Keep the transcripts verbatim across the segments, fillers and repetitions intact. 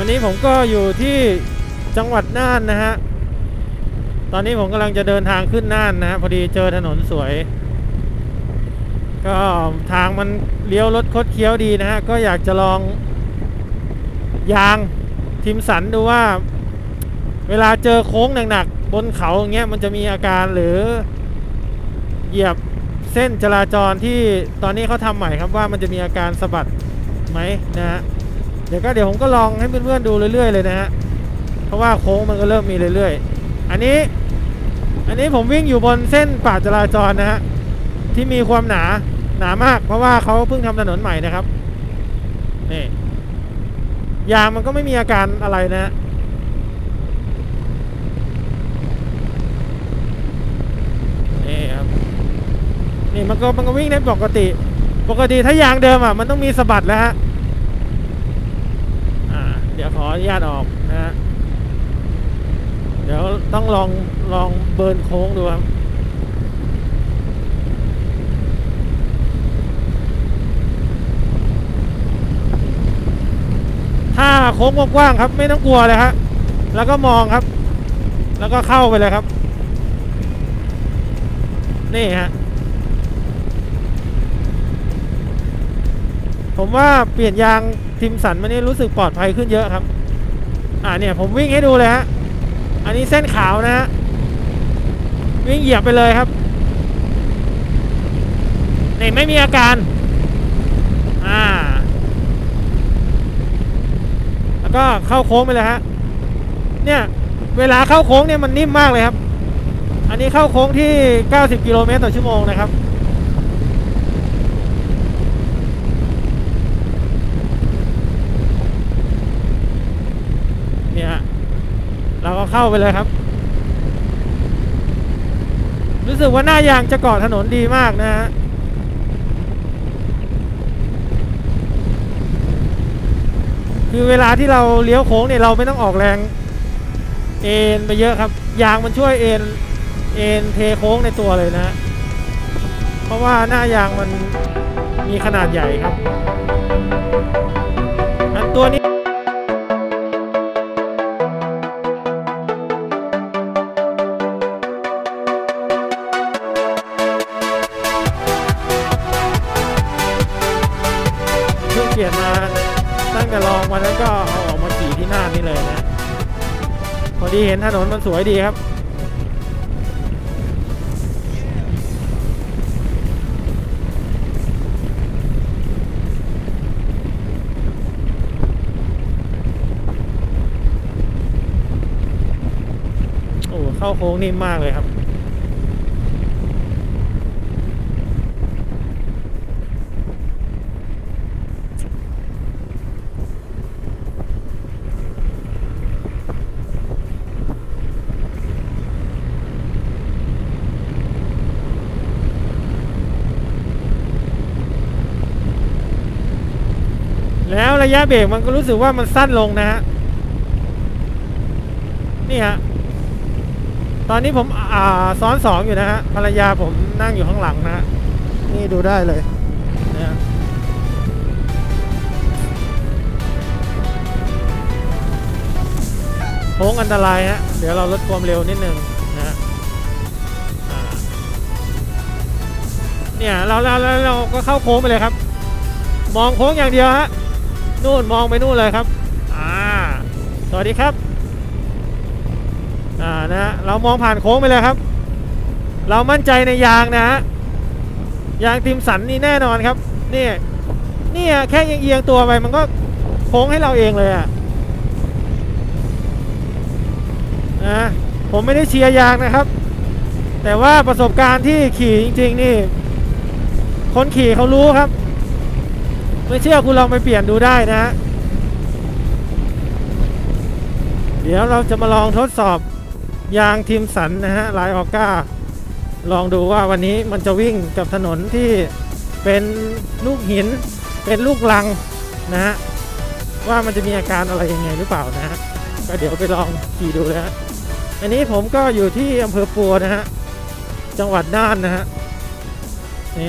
วันนี้ผมก็อยู่ที่จังหวัดน่านนะฮะตอนนี้ผมกำลังจะเดินทางขึ้นน่านนะฮะพอดีเจอถนนสวยก็ทางมันเลี้ยวรถคดเคี้ยวดีนะฮะก็อยากจะลองยางทิมสันดูว่าเวลาเจอโค้งหนักๆบนเขาอย่างเงี้ยมันจะมีอาการหรือเหยียบเส้นจราจรที่ตอนนี้เขาทำใหม่ครับว่ามันจะมีอาการสะบัดไหมนะฮะเดี๋ยวก็เดี๋ยวผมก็ลองให้เพื่อนๆดูเรื่อยๆเลยนะฮะเพราะว่าโค้งมันก็เริ่มมีเรื่อยๆอันนี้อันนี้ผมวิ่งอยู่บนเส้นป่าจราจรนะฮะที่มีความหนาหนามากเพราะว่าเขาเพิ่งทำถนนใหม่นะครับนี่ยางมันก็ไม่มีอาการอะไรนะฮะนี่ครับนี่มันก็มันก็วิ่งได้ปกติปกติถ้ายางเดิมอ่ะมันต้องมีสะบัดแล้วฮะอ่าเดี๋ยวขออนุญาตออกนะฮะเดี๋ยวต้องลองลองเบิร์นโค้งดูครับถ้าโค้งกว้างๆครับไม่ต้องกลัวเลยครับแล้วก็มองครับแล้วก็เข้าไปเลยครับนี่ฮะผมว่าเปลี่ยนยางทิมสันมานี่รู้สึกปลอดภัยขึ้นเยอะครับอ่าเนี่ยผมวิ่งให้ดูเลยฮะอันนี้เส้นขาวนะฮะวิ่งเหยียบไปเลยครับนี่ไม่มีอาการอ่าแล้วก็เข้าโค้งไปเลยฮะเนี่ยเวลาเข้าโค้งเนี่ยมันนิ่มมากเลยครับอันนี้เข้าโค้งที่เก้าสิบกิโลเมตรต่อชั่วโมงนะครับเนี่ยเราก็เข้าไปเลยครับรู้สึกว่าหน้ายางจะเกาะถนนดีมากนะฮะคือเวลาที่เราเลี้ยวโค้งเนี่ยเราไม่ต้องออกแรงเอ็นไปเยอะครับยางมันช่วยเอ็นเอ็นเทโค้งในตัวเลยนะเพราะว่าหน้ายางมันมีขนาดใหญ่ครับอันตัวนี้เพิ่งเปลี่ยนมาตั้งแต่ลองวันนั้นก็เอาออกมาขี่ที่หน้านี่เลยนะพอดีเห็นถนนมันสวยดีครับโอ้เข้าโค้งนิ่มมากเลยครับแล้วระยะเบรกมันก็รู้สึกว่ามันสั้นลงนะฮะนี่ฮะตอนนี้ผมอ่าซ้อนสองอยู่นะฮะภรรยาผมนั่งอยู่ข้างหลังนะฮะนี่ดูได้เลยนะโค้งอันตรายฮะเดี๋ยวเราลดความเร็วนิดนึงนะเนี่ยเราเราเราก็เข้าโค้งไปเลยครับมองโค้งอย่างเดียวฮะนู่นมองไปนู่นเลยครับอ่าสวัสดีครับอ่านะเรามองผ่านโค้งไปเลยครับเรามั่นใจในยางนะฮะยางทิมสันนี่แน่นอนครับนี่นี่แค่เอียงตัวไปมันก็โค้งให้เราเองเลยอ่ะนะผมไม่ได้เชียร์ยางนะครับแต่ว่าประสบการณ์ที่ขี่จริงๆนี่คนขี่เขารู้ครับไม่เชื่อคุณลองไปเปลี่ยนดูได้นะฮะเดี๋ยวเราจะมาลองทดสอบยางทิมสันนะฮะลายออก้าลองดูว่าวันนี้มันจะวิ่งกับถนนที่เป็นลูกหินเป็นลูกรังนะฮะว่ามันจะมีอาการอะไรยังไงหรือเปล่านะฮะก็เดี๋ยวไปลองขี่ดูนะฮะอันนี้ผมก็อยู่ที่อำเภอปัวนะฮะจังหวัดน่านนะฮะนี่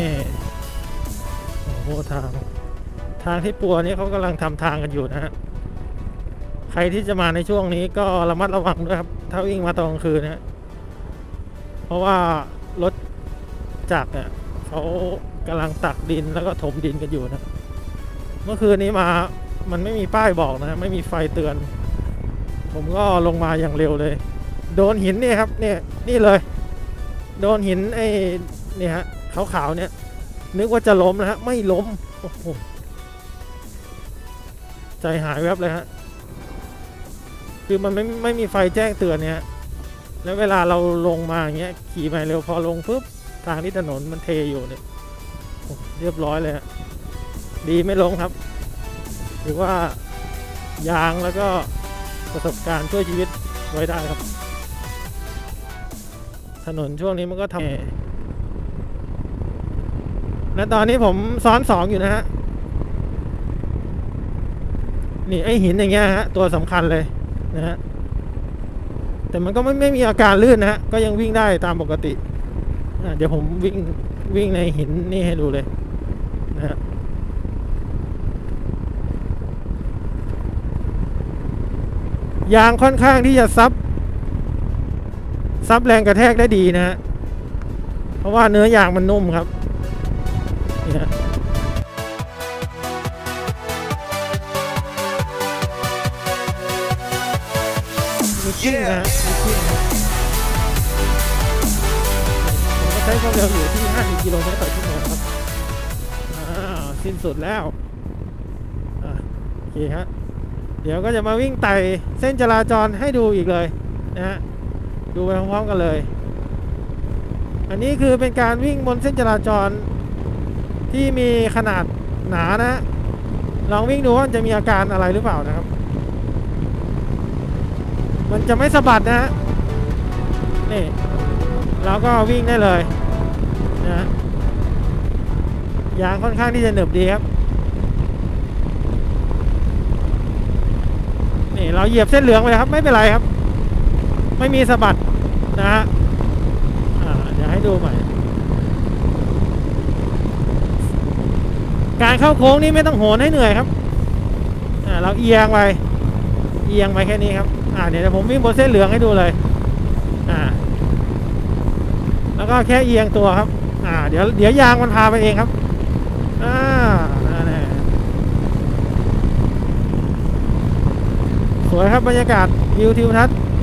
โอ้โหทางทางที่ปัวนี้เขากำลังทำทางกันอยู่นะฮะใครที่จะมาในช่วงนี้ก็ระมัดระวังด้วยครับถ้าวิ่งมาตอนกลางคืนนะเพราะว่ารถจักรเนี่ยเขากำลังตักดินแล้วก็ถมดินกันอยู่นะเมื่อคืนนี้มามันไม่มีป้ายบอกนะไม่มีไฟเตือนผมก็ลงมาอย่างเร็วเลยโดนหินนี่ครับเนี่ยนี่เลยโดนหินไอ้นี่ฮะขาวๆเนี่ยนึกว่าจะล้มนะฮะไม่ล้มโอ้โหใจหายแวบเลยฮะคือมันไม่ไม่มีไฟแจ้งเตือนเนี่ยแล้วเวลาเราลงมาอย่างเงี้ยขี่ไปเร็วพอลงปุ๊บทางที่ถนนมันเทอยู่เนี่ยเรียบร้อยเลยฮะดีไม่ลงครับหรือว่ายางแล้วก็ประสบการณ์ช่วยชีวิตไว้ได้ครับถนนช่วงนี้มันก็ทำและตอนนี้ผมซ้อนสองอยู่นะฮะนี่ไอหินอย่างเงี้ยฮะตัวสำคัญเลยนะฮะแต่มันก็ไม่ไม่มีอาการลื่นนะฮะก็ยังวิ่งได้ตามปกติเดี๋ยวผมวิ่งวิ่งในหินนี่ให้ดูเลยนะฮะยางค่อนข้างที่จะซับซับแรงกระแทกได้ดีนะฮะเพราะว่าเนื้อยางมันนุ่มครับนี่ฮะมีชิ้นนะฮะมีชิ้นนะผมก็ใช้ความเร็วอยู่ที่ห้าสิบกิโลเมตรต่อชั่วโมงครับอ้าวสิ้นสุดแล้วอ่ะโอเคฮะเดี๋ยวก็จะมาวิ่งไต่เส้นจราจรให้ดูอีกเลยนะฮะดูไปพร้อมๆกันเลยอันนี้คือเป็นการวิ่งบนเส้นจราจรที่มีขนาดหนานะลองวิ่งดูว่าจะมีอาการอะไรหรือเปล่านะครับมันจะไม่สะบัดนะฮะนี่เราก็วิ่งได้เลยนะยางค่อนข้างที่จะหนึบดีครับนี่เราเหยียบเส้นเหลืองไปครับไม่เป็นไรครับไม่มีสะบัดนะฮะเดี๋ยวให้ดูใหม่การเข้าโค้งนี่ไม่ต้องโหนให้เหนื่อยครับเราเอียงไปเอียงไปแค่นี้ครับอ่าเดี๋ยวผมวิ่งบนเส้นเหลืองให้ดูเลยอ่าแล้วก็แค่เอียงตัวครับอ่าเดี๋ยวเดี๋ยวยางมันพาไปเองครับอ่าสวยครับบรรยากาศวิวทิวทัศน์